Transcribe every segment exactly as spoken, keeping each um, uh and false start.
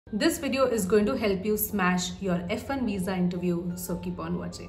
This video is going to help you smash your F one visa interview, so keep on watching.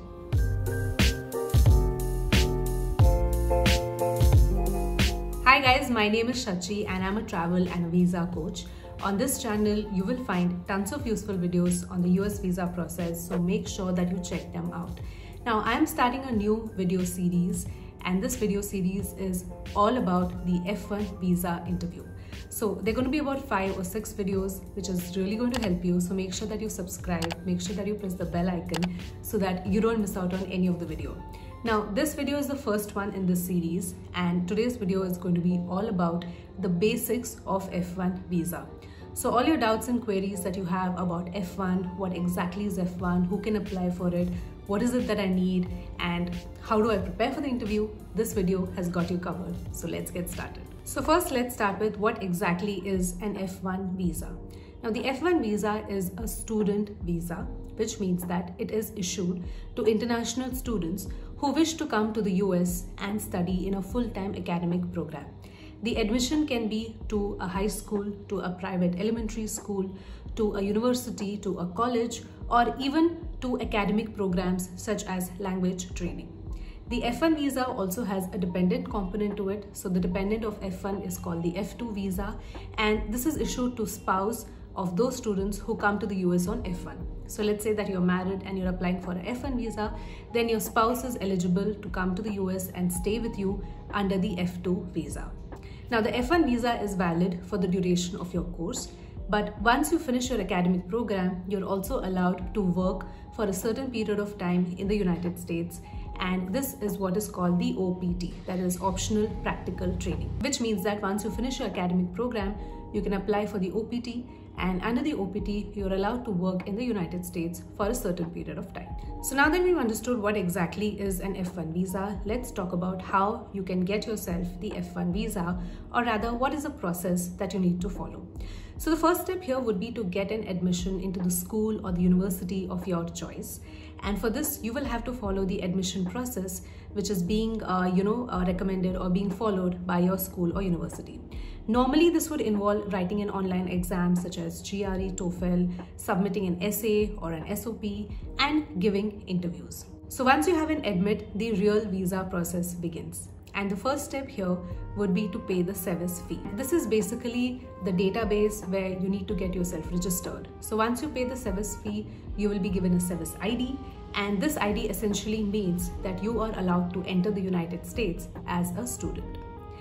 Hi guys, my name is Shachi and I'm a travel and a visa coach. On this channel, you will find tons of useful videos on the U S visa process, so make sure that you check them out. Now, I am starting a new video series, and this video series is all about the F one visa interview. So they're going to be about five or six videos, which is really going to help you. So make sure that you subscribe, make sure that you press the bell icon so that you don't miss out on any of the video. Now, this video is the first one in this series, and today's video is going to be all about the basics of F one visa. So all your doubts and queries that you have about F one, what exactly is F one, who can apply for it, what is it that I need, and how do I prepare for the interview, this video has got you covered. So let's get started. So first, let's start with what exactly is an F one visa. Now, the F one visa is a student visa, which means that it is issued to international students who wish to come to the U S and study in a full-time academic program. The admission can be to a high school, to a private elementary school, to a university, to a college, or even to academic programs such as language training. The F one visa also has a dependent component to it. So the dependent of F one is called the F two visa, and this is issued to spouse of those students who come to the U S on F one. So let's say that you're married and you're applying for an F one visa, then your spouse is eligible to come to the U S and stay with you under the F two visa. Now, the F one visa is valid for the duration of your course, but once you finish your academic program, you're also allowed to work for a certain period of time in the United States, and this is what is called the O P T, that is optional practical training, which means that once you finish your academic program, you can apply for the O P T, and under the O P T, you're allowed to work in the United States for a certain period of time. So now that we've understood what exactly is an F one visa, let's talk about how you can get yourself the F one visa, or rather what is the process that you need to follow. So the first step here would be to get an admission into the school or the university of your choice. And for this, you will have to follow the admission process, which is being uh, you know, uh, recommended or being followed by your school or university. Normally, this would involve writing an online exam such as G R E, TOEFL, submitting an essay or an S O P, and giving interviews. So once you have an admit, the real visa process begins. And the first step here would be to pay the SEVIS fee. This is basically the database where you need to get yourself registered. So once you pay the SEVIS fee, you will be given a SEVIS I D, and this I D essentially means that you are allowed to enter the United States as a student.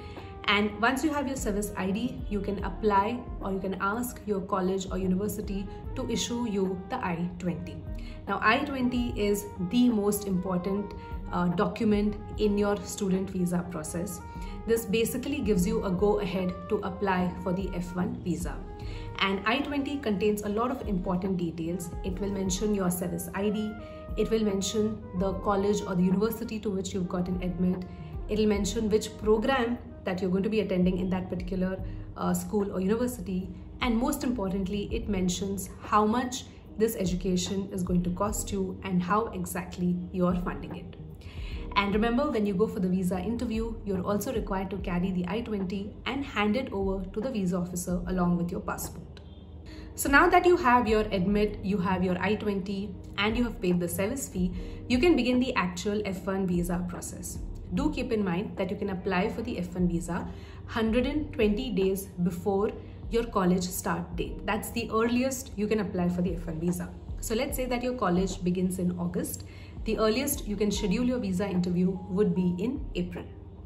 And once you have your SEVIS I D, you can apply or you can ask your college or university to issue you the I twenty. Now, I twenty is the most important uh, document in your student visa process. This basically gives you a go-ahead to apply for the F one visa. And I twenty contains a lot of important details. It will mention your SEVIS I D, it will mention the college or the university to which you've got an admit, it will mention which program that you're going to be attending in that particular uh, school or university, and most importantly, it mentions how much this education is going to cost you and how exactly you're funding it. And remember, when you go for the visa interview, you're also required to carry the I twenty and hand it over to the visa officer along with your passport. So now that you have your admit, you have your I twenty, and you have paid the SEVIS fee, you can begin the actual F one visa process. Do keep in mind that you can apply for the F one visa one hundred twenty days before your college start date. That's the earliest you can apply for the F one visa. So let's say that your college begins in August. The earliest you can schedule your visa interview would be in April.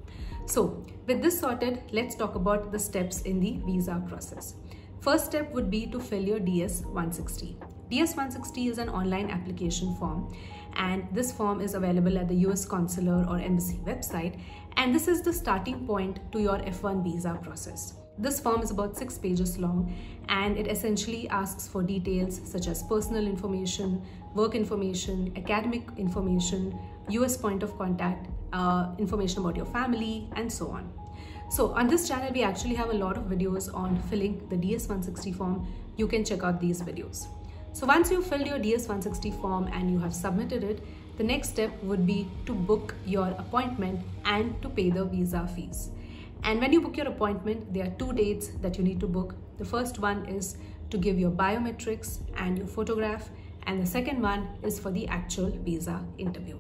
So with this sorted, let's talk about the steps in the visa process. First step would be to fill your D S one sixty. D S one sixty is an online application form, and this form is available at the U S consular or embassy website, and this is the starting point to your F one visa process. This form is about six pages long, and it essentially asks for details such as personal information, work information, academic information, U S point of contact, uh, information about your family, and so on. So on this channel, we actually have a lot of videos on filling the D S one sixty form. You can check out these videos. So once you've filled your D S one sixty form and you have submitted it, the next step would be to book your appointment and to pay the visa fees. And when you book your appointment, there are two dates that you need to book. The first one is to give your biometrics and your photograph, and the second one is for the actual visa interview.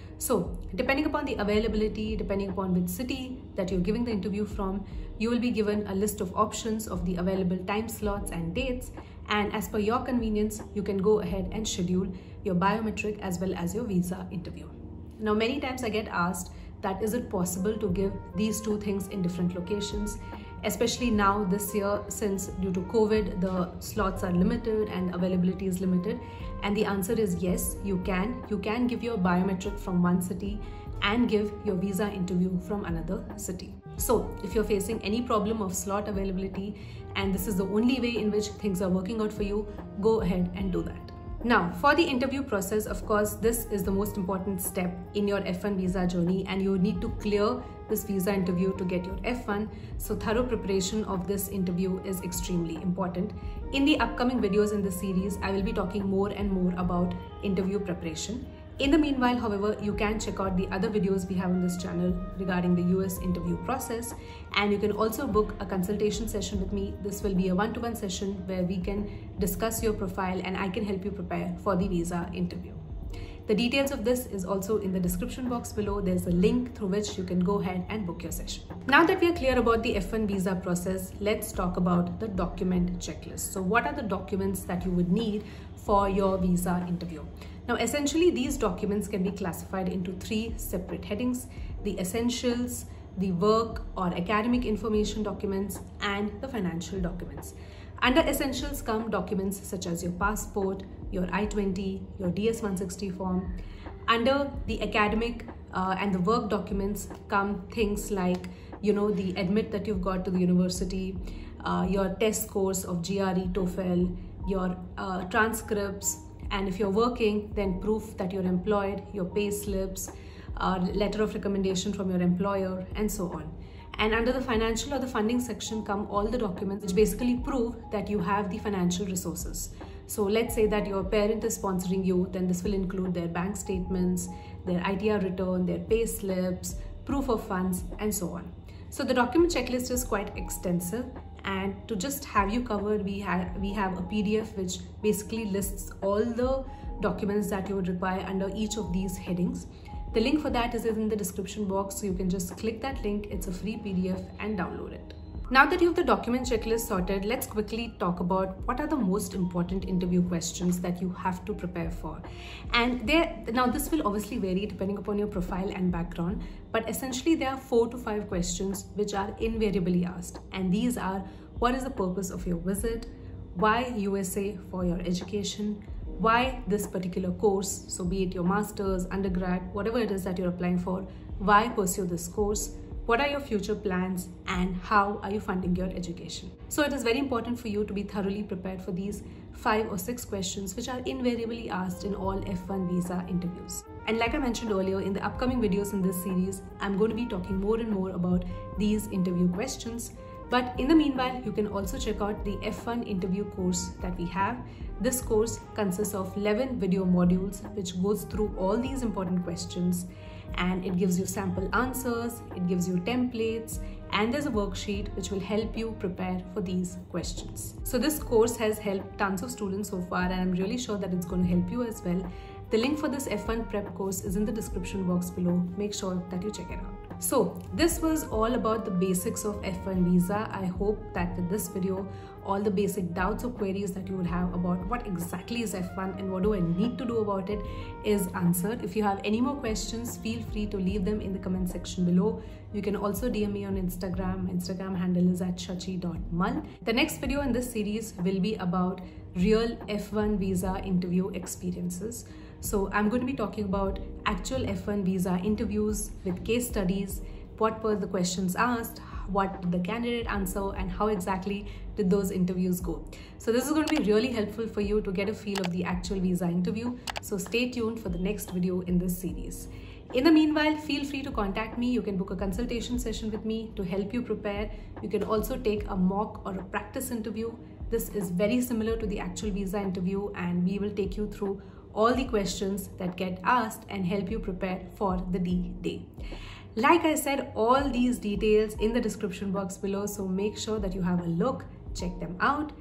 So depending upon the availability, depending upon which city that you're giving the interview from, you will be given a list of options of the available time slots and dates, and as per your convenience, you can go ahead and schedule your biometric as well as your visa interview. Now, many times I get asked that is it possible to give these two things in different locations, especially now this year, since due to COVID, the slots are limited and availability is limited. And the answer is yes, you can. You can give your biometric from one city and give your visa interview from another city. So if you're facing any problem of slot availability and this is the only way in which things are working out for you, go ahead and do that. Now, for the interview process, of course, this is the most important step in your F one visa journey, and you need to clear this visa interview to get your F one. So thorough preparation of this interview is extremely important. In the upcoming videos in this series, I will be talking more and more about interview preparation. In the meanwhile, however, you can check out the other videos we have on this channel regarding the U S interview process, and you can also book a consultation session with me. This will be a one-to-one session where we can discuss your profile and I can help you prepare for the visa interview. The details of this is also in the description box below. There's a link through which you can go ahead and book your session. Now that we are clear about the F one visa process, let's talk about the document checklist. So what are the documents that you would need for your visa interview? Now, essentially, these documents can be classified into three separate headings: the essentials, the work or academic information documents, and the financial documents. Under essentials come documents such as your passport, your I twenty, your D S one sixty form. Under the academic uh, and the work documents come things like, you know, the admit that you've got to the university, uh, your test scores of G R E, TOEFL, your uh, transcripts, and if you're working, then proof that you're employed, your pay slips, uh, letter of recommendation from your employer, and so on. And under the financial or the funding section come all the documents which basically prove that you have the financial resources. So let's say that your parent is sponsoring you, then this will include their bank statements, their I T R return, their pay slips, proof of funds, and so on. So the document checklist is quite extensive, and to just have you covered, we have we have a P D F which basically lists all the documents that you would require under each of these headings. The link for that is in the description box, so you can just click that link. It's a free P D F and download it. Now that you have the document checklist sorted, let's quickly talk about what are the most important interview questions that you have to prepare for. And there, now this will obviously vary depending upon your profile and background, but essentially there are four to five questions which are invariably asked. And these are: what is the purpose of your visit? Why U S A for your education? Why this particular course? So be it your master's, undergrad, whatever it is that you're applying for, why pursue this course? What are your future plans, and how are you funding your education? So it is very important for you to be thoroughly prepared for these five or six questions which are invariably asked in all F one visa interviews. And like I mentioned earlier, in the upcoming videos in this series, I'm going to be talking more and more about these interview questions. But in the meanwhile, you can also check out the F one interview course that we have. This course consists of eleven video modules which goes through all these important questions, and it gives you sample answers, it gives you templates, and there's a worksheet which will help you prepare for these questions. So this course has helped tons of students so far, and I'm really sure that it's going to help you as well. The link for this F one prep course is in the description box below. Make sure that you check it out. So this was all about the basics of F one visa. I hope that with this video, all the basic doubts or queries that you would have about what exactly is F one and what do I need to do about it is answered. If you have any more questions, feel free to leave them in the comment section below. You can also D M me on Instagram. My Instagram handle is at shachi dot mull. The next video in this series will be about real F one visa interview experiences. So I'm going to be talking about actual F one visa interviews with case studies, what were the questions asked, what did the candidate answer, and how exactly did those interviews go. So this is going to be really helpful for you to get a feel of the actual visa interview. So stay tuned for the next video in this series. In the meanwhile, feel free to contact me. You can book a consultation session with me to help you prepare. You can also take a mock or a practice interview. This is very similar to the actual visa interview, and we will take you through all the questions that get asked and help you prepare for the D-Day. Like I said, all these details in the description box below, so make sure that you have a look, check them out.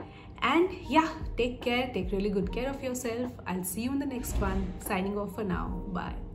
And yeah, take care, take really good care of yourself. I'll see you in the next one. Signing off for now. Bye.